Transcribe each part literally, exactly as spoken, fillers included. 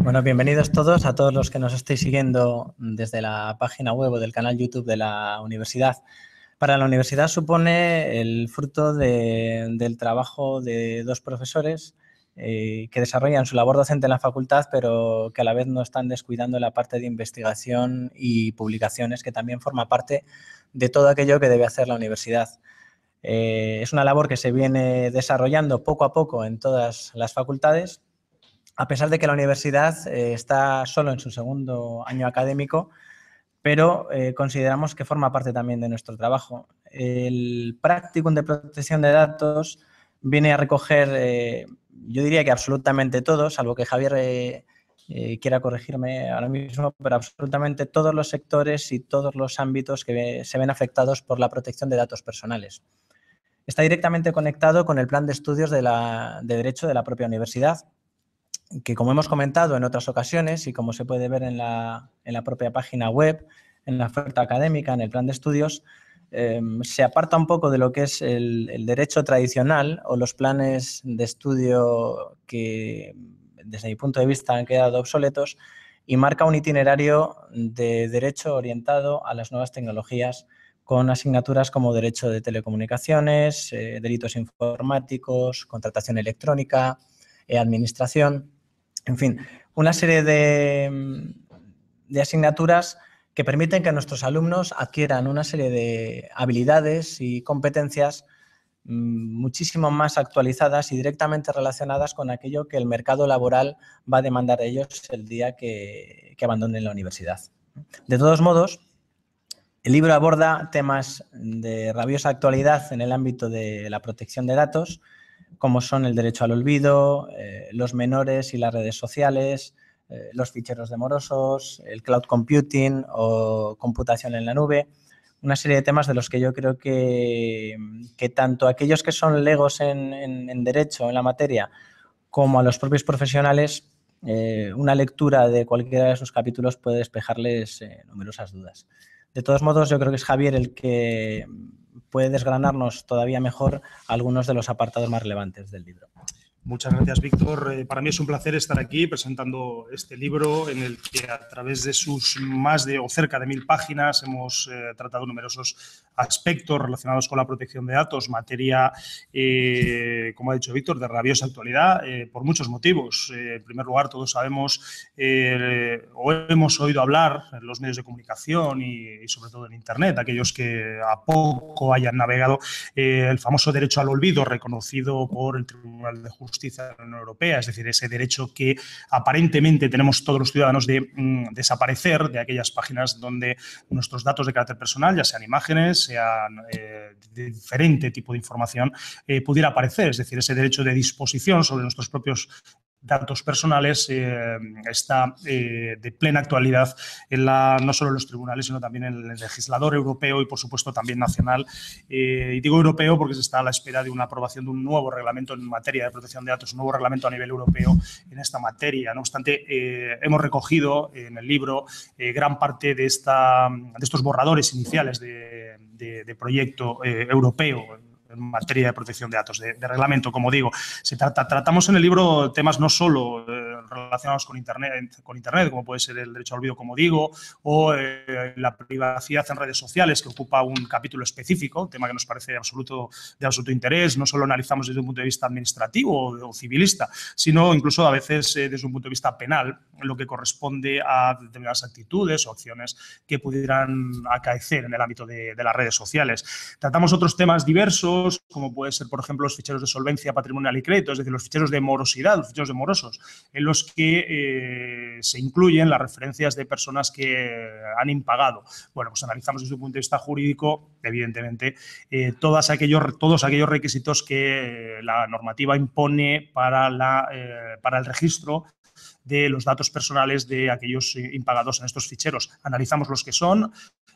Bueno, bienvenidos todos, a todos los que nos estéis siguiendo desde la página web o del canal YouTube de la universidad. Para la universidad supone el fruto de, del trabajo de dos profesores eh, que desarrollan su labor docente en la facultad, pero que a la vez no están descuidando la parte de investigación y publicaciones, que también forma parte de todo aquello que debe hacer la universidad. Eh, es una labor que se viene desarrollando poco a poco en todas las facultades, a pesar de que la universidad eh, está solo en su segundo año académico, pero eh, consideramos que forma parte también de nuestro trabajo. El Practicum de Protección de Datos viene a recoger, eh, yo diría que absolutamente todo, salvo que Javier eh, eh, quiera corregirme ahora mismo, pero absolutamente todos los sectores y todos los ámbitos que ve, se ven afectados por la protección de datos personales. Está directamente conectado con el plan de estudios de, la, de Derecho de la propia universidad, que, como hemos comentado en otras ocasiones y como se puede ver en la, en la propia página web, en la oferta académica, en el plan de estudios, eh, se aparta un poco de lo que es el, el derecho tradicional o los planes de estudio que, desde mi punto de vista, han quedado obsoletos, y marca un itinerario de derecho orientado a las nuevas tecnologías, con asignaturas como derecho de telecomunicaciones, eh, delitos informáticos, contratación electrónica, eh, administración. En fin, una serie de, de asignaturas que permiten que nuestros alumnos adquieran una serie de habilidades y competencias muchísimo más actualizadas y directamente relacionadas con aquello que el mercado laboral va a demandar de ellos el día que, que abandonen la universidad. De todos modos, el libro aborda temas de rabiosa actualidad en el ámbito de la protección de datos, como son el derecho al olvido, eh, los menores y las redes sociales, eh, los ficheros de morosos, el cloud computing o computación en la nube, una serie de temas de los que yo creo que, que tanto aquellos que son legos en, en, en derecho, en la materia, como a los propios profesionales, eh, una lectura de cualquiera de sus capítulos puede despejarles eh, numerosas dudas. De todos modos, yo creo que es Javier el que puede desgranarnos todavía mejor algunos de los apartados más relevantes del libro. Muchas gracias, Víctor. Eh, para mí es un placer estar aquí presentando este libro en el que, a través de sus más de o cerca de mil páginas, hemos eh, tratado numerosos aspectos relacionados con la protección de datos, materia, eh, como ha dicho Víctor, de rabiosa actualidad, eh, por muchos motivos. Eh, en primer lugar, todos sabemos eh, o hemos oído hablar en los medios de comunicación y, y sobre todo en Internet, aquellos que a poco hayan navegado, eh, el famoso derecho al olvido reconocido por el Tribunal de Justicia Justicia de la Unión Europea, es decir, ese derecho que aparentemente tenemos todos los ciudadanos de mm, desaparecer de aquellas páginas donde nuestros datos de carácter personal, ya sean imágenes, sean eh, de diferente tipo de información, eh, pudiera aparecer, es decir, ese derecho de disposición sobre nuestros propios datos personales eh, está eh, de plena actualidad en la, no solo en los tribunales, sino también en el legislador europeo y, por supuesto, también nacional. Eh, y digo europeo porque se está a la espera de una aprobación de un nuevo reglamento en materia de protección de datos, un nuevo reglamento a nivel europeo en esta materia. No obstante, eh, hemos recogido en el libro eh, gran parte de, esta, de estos borradores iniciales de, de, de proyecto eh, europeo en materia de protección de datos, de, de reglamento, como digo. Se trata, tratamos en el libro temas no solo eh, relacionados con Internet, con Internet, como puede ser el derecho al olvido, como digo, o eh, la privacidad en redes sociales, que ocupa un capítulo específico, tema que nos parece de absoluto, de absoluto interés. No solo analizamos desde un punto de vista administrativo o, o civilista, sino incluso a veces eh, desde un punto de vista penal, en lo que corresponde a determinadas actitudes o acciones que pudieran acaecer en el ámbito de, de las redes sociales. Tratamos otros temas diversos, como puede ser, por ejemplo, los ficheros de solvencia patrimonial y crédito, es decir, los ficheros de morosidad, los ficheros de morosos, en los que eh, se incluyen las referencias de personas que han impagado. Bueno, pues analizamos desde un punto de vista jurídico, evidentemente, eh, todos, aquellos, todos aquellos requisitos que la normativa impone para, la, eh, para el registro de los datos personales de aquellos impagados en estos ficheros. Analizamos los que son,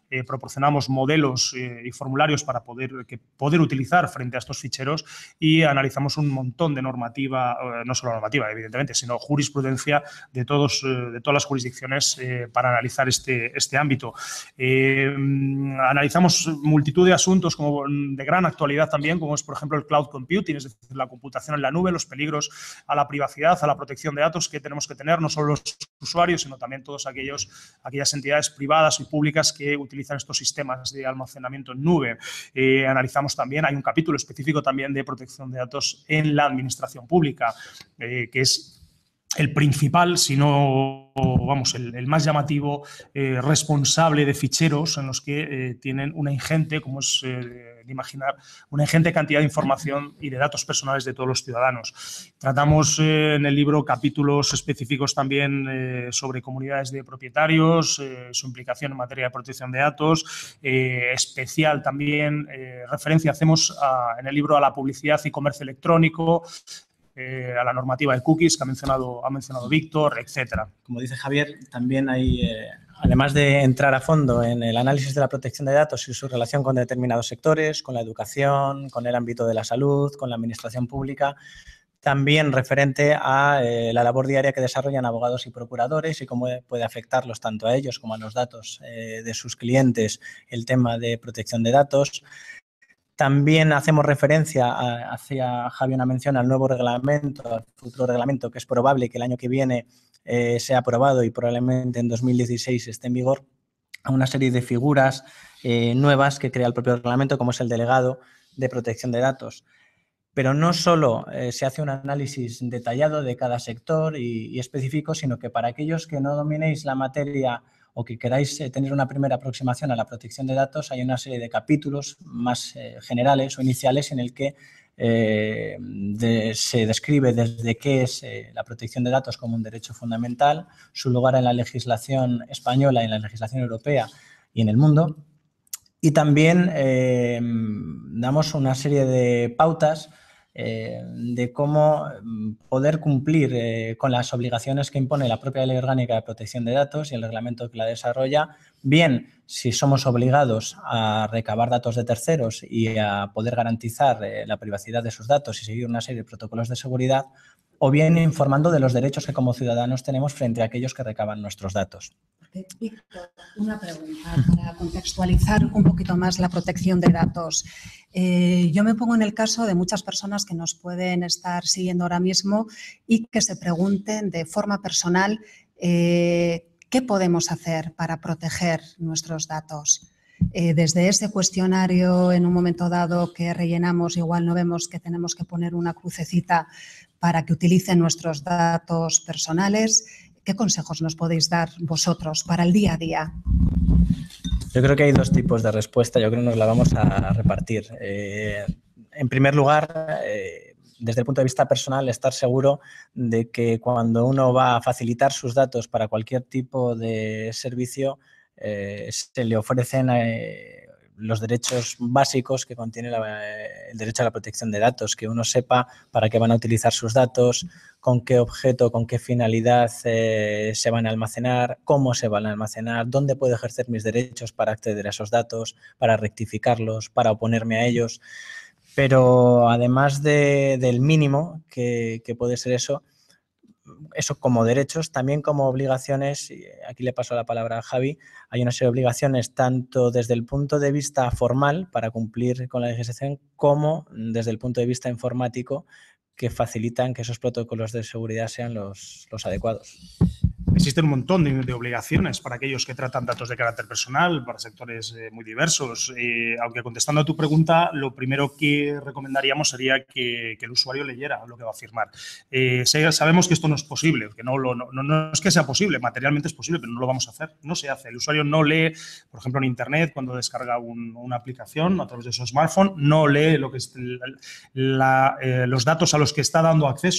eh, proporcionamos modelos eh, y formularios para poder, que poder utilizar frente a estos ficheros y analizamos un montón de normativa, eh, no solo normativa, evidentemente, sino jurisprudencia de, todos, eh, de todas las jurisdicciones eh, para analizar este, este ámbito. Eh, analizamos multitud de asuntos como de gran actualidad también, como es, por ejemplo, el cloud computing, es decir, la computación en la nube, los peligros a la privacidad, a la protección de datos que tenemos que tener, no solo los usuarios, sino también todos aquellos, aquellas entidades privadas y públicas que utilizan estos sistemas de almacenamiento en nube. Eh, analizamos también, hay un capítulo específico también de protección de datos en la administración pública, eh, que es el principal, si no, vamos, el, el más llamativo eh, responsable de ficheros en los que eh, tienen una ingente, como es eh, de imaginar, una ingente cantidad de información y de datos personales de todos los ciudadanos. Tratamos eh, en el libro capítulos específicos también eh, sobre comunidades de propietarios, eh, su implicación en materia de protección de datos, eh, especial también, eh, referencia hacemos a, en el libro a la publicidad y comercio electrónico, Eh, a la normativa de cookies que ha mencionado, ha mencionado Víctor, etcétera. Como dice Javier, también hay, eh, además de entrar a fondo en el análisis de la protección de datos y su relación con determinados sectores, con la educación, con el ámbito de la salud, con la administración pública, también referente a eh, la labor diaria que desarrollan abogados y procuradores y cómo puede afectarlos tanto a ellos como a los datos eh, de sus clientes el tema de protección de datos. También hacemos referencia, a, hacía Javi una mención al nuevo reglamento, al futuro reglamento, que es probable que el año que viene eh, sea aprobado y probablemente en dos mil dieciséis esté en vigor, a una serie de figuras eh, nuevas que crea el propio reglamento, como es el delegado de protección de datos. Pero no solo eh, se hace un análisis detallado de cada sector y, y específico, sino que para aquellos que no dominéis la materia o que queráis eh, tener una primera aproximación a la protección de datos, hay una serie de capítulos más eh, generales o iniciales en el que eh, de, se describe desde qué es eh, la protección de datos como un derecho fundamental, su lugar en la legislación española y en la legislación europea y en el mundo. Y también eh, damos una serie de pautas eh, de cómo poder cumplir eh, con las obligaciones que impone la propia Ley Orgánica de Protección de Datos y el reglamento que la desarrolla, bien si somos obligados a recabar datos de terceros y a poder garantizar eh, la privacidad de esos datos y seguir una serie de protocolos de seguridad, o bien informando de los derechos que como ciudadanos tenemos frente a aquellos que recaban nuestros datos. Víctor, una pregunta para contextualizar un poquito más la protección de datos. Eh, yo me pongo en el caso de muchas personas que nos pueden estar siguiendo ahora mismo y que se pregunten de forma personal eh, qué podemos hacer para proteger nuestros datos. Eh, desde ese cuestionario en un momento dado que rellenamos, igual no vemos que tenemos que poner una crucecita para que utilicen nuestros datos personales. ¿Qué consejos nos podéis dar vosotros para el día a día? Yo creo que hay dos tipos de respuesta, yo creo que nos la vamos a repartir. Eh, en primer lugar, eh, desde el punto de vista personal, estar seguro de que cuando uno va a facilitar sus datos para cualquier tipo de servicio, eh, se le ofrecen eh, los derechos básicos que contiene la, el derecho a la protección de datos, que uno sepa para qué van a utilizar sus datos, con qué objeto, con qué finalidad eh, se van a almacenar, cómo se van a almacenar, dónde puedo ejercer mis derechos para acceder a esos datos, para rectificarlos, para oponerme a ellos. Pero además de, del mínimo que, que puede ser eso, eso como derechos, también como obligaciones, y aquí le paso la palabra a Javi, hay una serie de obligaciones tanto desde el punto de vista formal para cumplir con la legislación como desde el punto de vista informático que facilitan que esos protocolos de seguridad sean los, los adecuados. Existen un montón de, de obligaciones para aquellos que tratan datos de carácter personal, para sectores eh, muy diversos. Eh, aunque contestando a tu pregunta, lo primero que recomendaríamos sería que, que el usuario leyera lo que va a firmar. Eh, sabemos que esto no es posible, que no, lo, no, no es que sea posible, materialmente es posible, pero no lo vamos a hacer. No se hace. El usuario no lee, por ejemplo, en Internet, cuando descarga un, una aplicación a través de su smartphone, no lee lo que es la, eh, los datos a los que está dando acceso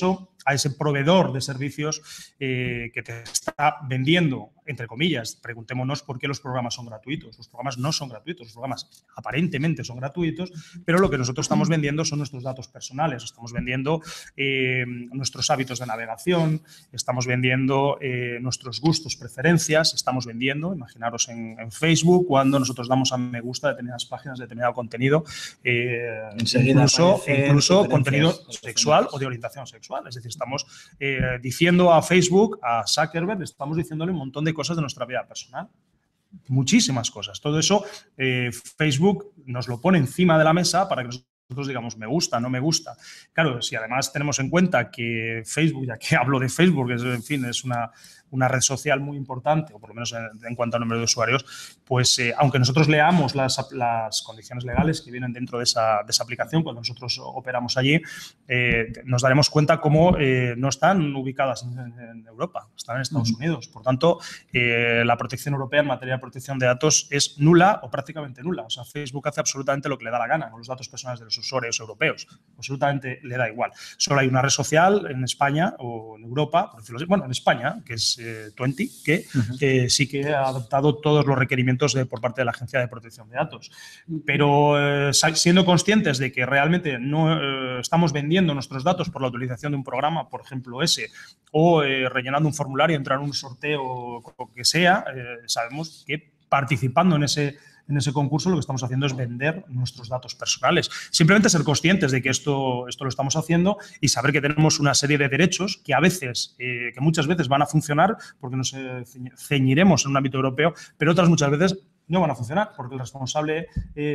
a ese proveedor de servicios eh, que te está vendiendo, entre comillas. Preguntémonos por qué los programas son gratuitos. Los programas no son gratuitos, los programas aparentemente son gratuitos, pero lo que nosotros estamos vendiendo son nuestros datos personales, estamos vendiendo eh, nuestros hábitos de navegación, estamos vendiendo eh, nuestros gustos, preferencias, estamos vendiendo, imaginaros en, en Facebook, cuando nosotros damos a me gusta a determinadas páginas, determinado contenido, eh, incluso, incluso contenido sexual o de orientación sexual. Es decir, estamos eh, diciendo a Facebook, a Zuckerberg, estamos diciéndole un montón de cosas de nuestra vida personal. Muchísimas cosas. Todo eso eh, Facebook nos lo pone encima de la mesa para que nosotros digamos me gusta, no me gusta. Claro, si además tenemos en cuenta que Facebook, ya que hablo de Facebook, es, en fin, es una, una red social muy importante, o por lo menos en, en cuanto al número de usuarios, pues eh, aunque nosotros leamos las, las condiciones legales que vienen dentro de esa, de esa aplicación, cuando nosotros operamos allí, eh, nos daremos cuenta cómo eh, no están ubicadas en, en Europa, están en Estados uh-huh. Unidos. Por tanto, eh, la protección europea en materia de protección de datos es nula o prácticamente nula. O sea, Facebook hace absolutamente lo que le da la gana con los datos personales de los usuarios europeos. Absolutamente le da igual. Solo hay una red social en España o en Europa, por decirlo así, bueno, en España, que es eh, veinte, que uh-huh. eh, sí que ha adoptado todos los requerimientos de, por parte de la Agencia de Protección de Datos. Pero eh, siendo conscientes de que realmente no eh, estamos vendiendo nuestros datos por la utilización de un programa, por ejemplo ese, o eh, rellenando un formulario, entrar en un sorteo o lo que sea, eh, sabemos que participando en ese En ese concurso lo que estamos haciendo es vender nuestros datos personales. Simplemente ser conscientes de que esto, esto lo estamos haciendo y saber que tenemos una serie de derechos que a veces, eh, que muchas veces van a funcionar porque nos eh, ceñiremos en un ámbito europeo, pero otras muchas veces no van a funcionar porque el responsable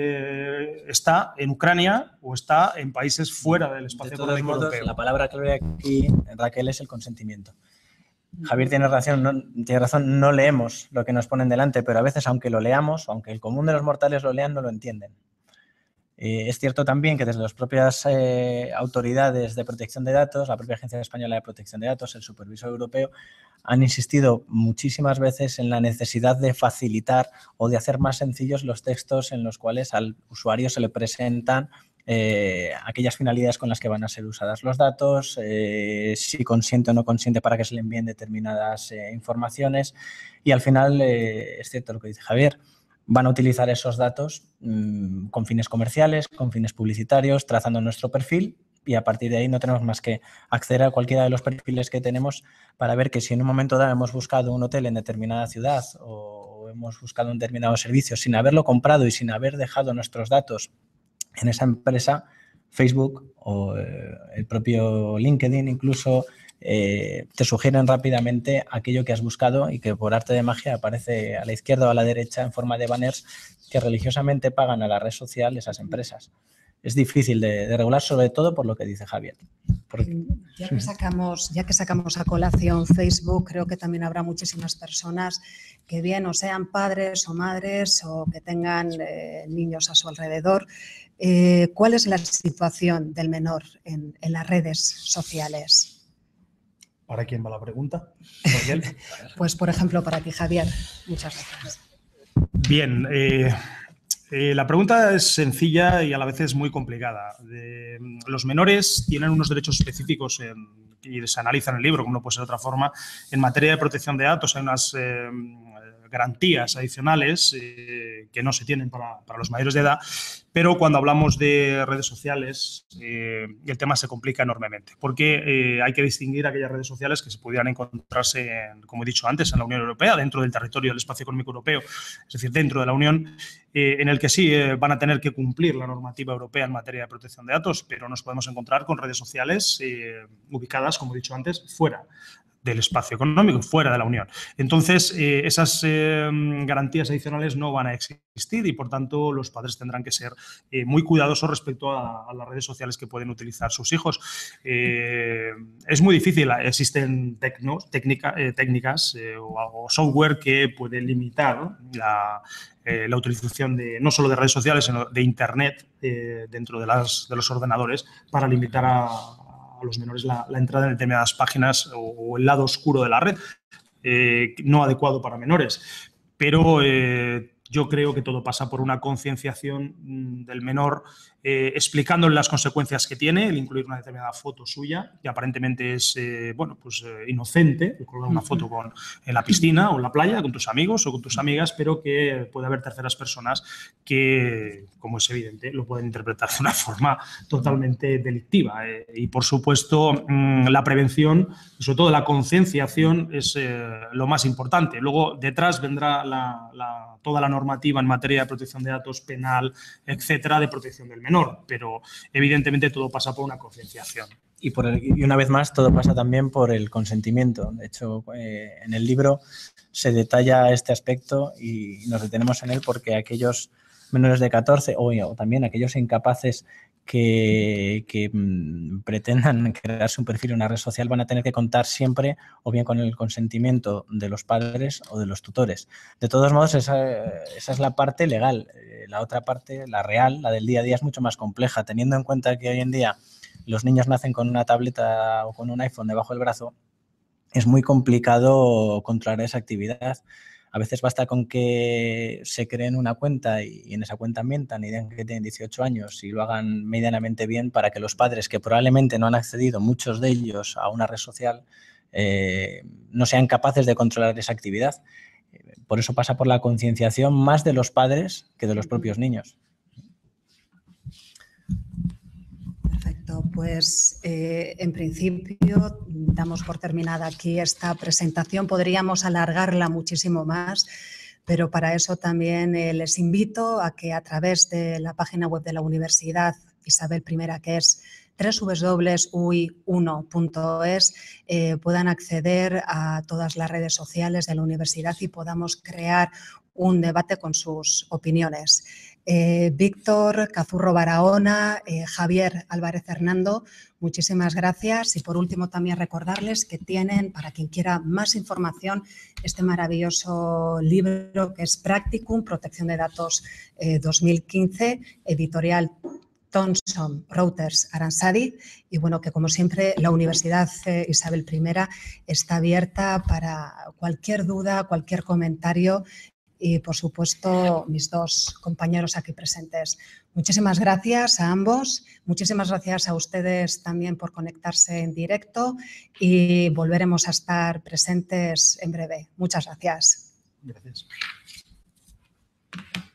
eh, está en Ucrania o está en países fuera del espacio económico modos, europeo. La palabra clave aquí, Raquel, es el consentimiento. Javier tiene razón, no, tiene razón, no leemos lo que nos ponen delante, pero a veces, aunque lo leamos, aunque el común de los mortales lo lean, no lo entienden. Eh, es cierto también que desde las propias eh, autoridades de protección de datos, la propia Agencia Española de Protección de Datos, el Supervisor Europeo, han insistido muchísimas veces en la necesidad de facilitar o de hacer más sencillos los textos en los cuales al usuario se le presentan Eh, aquellas finalidades con las que van a ser usadas los datos, eh, si consiente o no consiente para que se le envíen determinadas eh, informaciones y al final, eh, es cierto lo que dice Javier, van a utilizar esos datos mmm, con fines comerciales, con fines publicitarios, trazando nuestro perfil y a partir de ahí no tenemos más que acceder a cualquiera de los perfiles que tenemos para ver que si en un momento dado hemos buscado un hotel en determinada ciudad o hemos buscado un determinado servicio sin haberlo comprado y sin haber dejado nuestros datos en esa empresa, Facebook o eh, el propio LinkedIn incluso eh, te sugieren rápidamente aquello que has buscado y que por arte de magia aparece a la izquierda o a la derecha en forma de banners que religiosamente pagan a la red social esas empresas. Es difícil de, de regular, sobre todo por lo que dice Javier. Porque, ya, que sacamos, ya que sacamos a colación Facebook, creo que también habrá muchísimas personas que bien o sean padres o madres o que tengan eh, niños a su alrededor. Eh, ¿Cuál es la situación del menor en, en las redes sociales? ¿Para quién va la pregunta? Pues, por ejemplo, para ti, Javier. Muchas gracias. Bien, eh, eh, la pregunta es sencilla y a la vez es muy complicada. De, los menores tienen unos derechos específicos en, y se analiza en el libro, como no puede ser de otra forma. En materia de protección de datos hay unas eh, garantías adicionales eh, que no se tienen para, para los mayores de edad, pero cuando hablamos de redes sociales eh, el tema se complica enormemente porque eh, hay que distinguir aquellas redes sociales que se pudieran encontrarse, en, como he dicho antes, en la Unión Europea, dentro del territorio del espacio económico europeo, es decir, dentro de la Unión, eh, en el que sí eh, van a tener que cumplir la normativa europea en materia de protección de datos, pero nos podemos encontrar con redes sociales eh, ubicadas, como he dicho antes, fuera del espacio económico, fuera de la Unión. Entonces, eh, esas eh, garantías adicionales no van a existir y, por tanto, los padres tendrán que ser eh, muy cuidadosos respecto a, a las redes sociales que pueden utilizar sus hijos. Eh, es muy difícil. Existen tecnos, técnica, eh, técnicas eh, o, o software que pueden limitar la, eh, la utilización de no solo de redes sociales, sino de Internet eh, dentro de, las, de los ordenadores para limitar a a los menores la, la entrada en determinadas páginas o, o el lado oscuro de la red, eh, no adecuado para menores. Pero eh, yo creo que todo pasa por una concienciación del menor eh, explicándole las consecuencias que tiene el incluir una determinada foto suya, que aparentemente es eh, bueno, pues, eh, inocente, colgar una foto con, en la piscina o en la playa con tus amigos o con tus amigas, pero que puede haber terceras personas que, como es evidente, lo pueden interpretar de una forma totalmente delictiva. Eh, y, por supuesto, mmm, la prevención y, sobre todo, la concienciación es eh, lo más importante. Luego, detrás vendrá la, la, toda la normativa en materia de protección de datos penal, etcétera, de protección del menor, pero evidentemente todo pasa por una concienciación. Y, por el, y una vez más, todo pasa también por el consentimiento. De hecho, eh, en el libro se detalla este aspecto y nos detenemos en él porque aquellos menores de catorce o, o también aquellos incapaces que, que mmm, pretendan crearse un perfil en una red social van a tener que contar siempre o bien con el consentimiento de los padres o de los tutores. De todos modos, esa, esa es la parte legal. La otra parte, la real, la del día a día, es mucho más compleja, teniendo en cuenta que hoy en día los niños nacen con una tableta o con un iPhone debajo del brazo. Es muy complicado controlar esa actividad. A veces basta con que se creen una cuenta y en esa cuenta mientan y digan que tienen dieciocho años y lo hagan medianamente bien para que los padres, que probablemente no han accedido, muchos de ellos, a una red social, eh, no sean capaces de controlar esa actividad. Por eso pasa por la concienciación más de los padres que de los propios niños. Perfecto, pues eh, en principio damos por terminada aquí esta presentación. Podríamos alargarla muchísimo más, pero para eso también eh, les invito a que a través de la página web de la Universidad Isabel primera, que es doble u doble u doble u punto u i uno punto es, eh, puedan acceder a todas las redes sociales de la universidad y podamos crear un debate con sus opiniones. Eh, Víctor Cazurro Barahona, eh, Javier Álvarez Hernando, muchísimas gracias. Y por último también recordarles que tienen, para quien quiera más información, este maravilloso libro que es Practicum, Protección de Datos eh, dos mil quince, editorial Thomson Reuters Aransadi, y bueno, que como siempre la Universidad eh, Isabel primera está abierta para cualquier duda, cualquier comentario. Y, por supuesto, mis dos compañeros aquí presentes. Muchísimas gracias a ambos. Muchísimas gracias a ustedes también por conectarse en directo y volveremos a estar presentes en breve. Muchas gracias. Gracias.